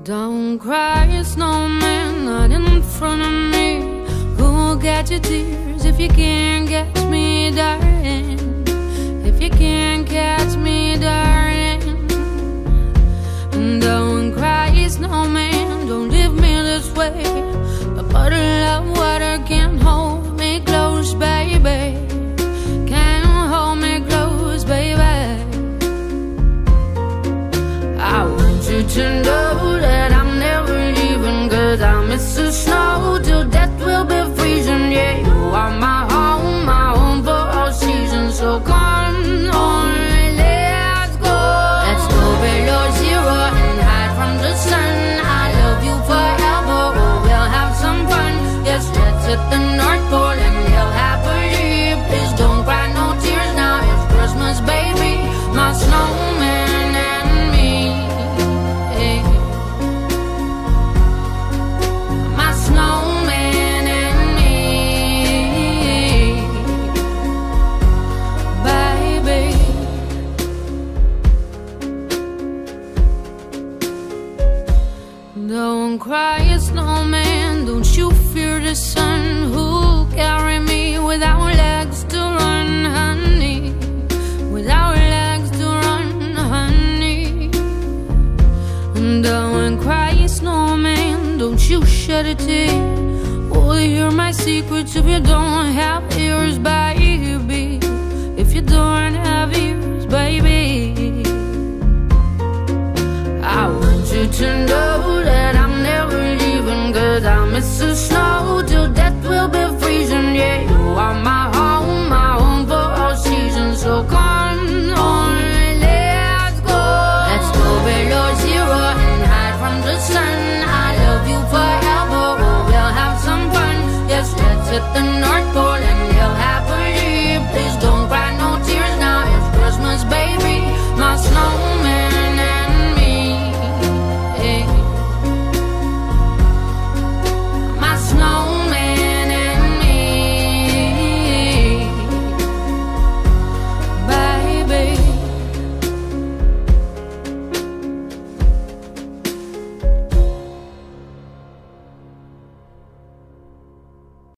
Don't cry, snowman, not in front of me. Who'll get your tears if you can't catch me, darling? If you can't catch me, darling. Don't cry, snowman, don't leave me this way. A bottle of water can't hold me close, baby. Can't hold me close, baby. I want you to know that I'm never leaving, 'cause I miss the snow till death will be freezing. Yeah, you are my home for all seasons. So come on, let's go. Let's go below zero and hide from the sun. I love you forever, oh, we'll have some fun. Yes, let's hit the North Pole and live happily. Please don't cry no tears now, it's Christmas, baby. My snowman and me, hey. My snowman and me, baby. Don't cry, snowman, don't you fear the sun. Who'll carry me without legs to run, honey? Without legs to run, honey. Don't cry, snowman, don't you shed a tear. Oh, hear my secrets if you don't have ears, baby. If you don't have ears, baby. I want you to know that I'm never leaving, 'cause I miss the snow till death will be freezing. Yeah, you are my home for all seasons. So come on, let's go. Let's go below zero and hide from the sun. I love you forever.